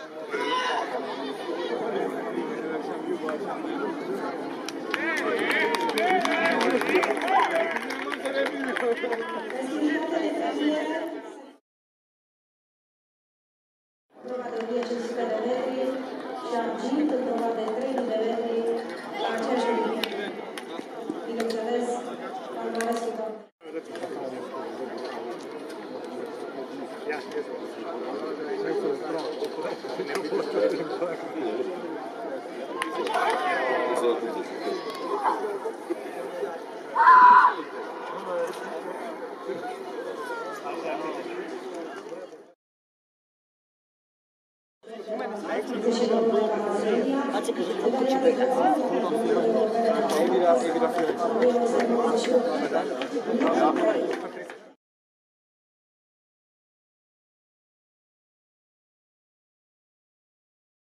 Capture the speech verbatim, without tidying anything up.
Prova de o mie cinci sute de metri și argint în prova de trei mii de metri la aceeași linie. Bineînțeles, palmaresul doamnei. Face că și făcut și pe casă. Evita, evita fiori.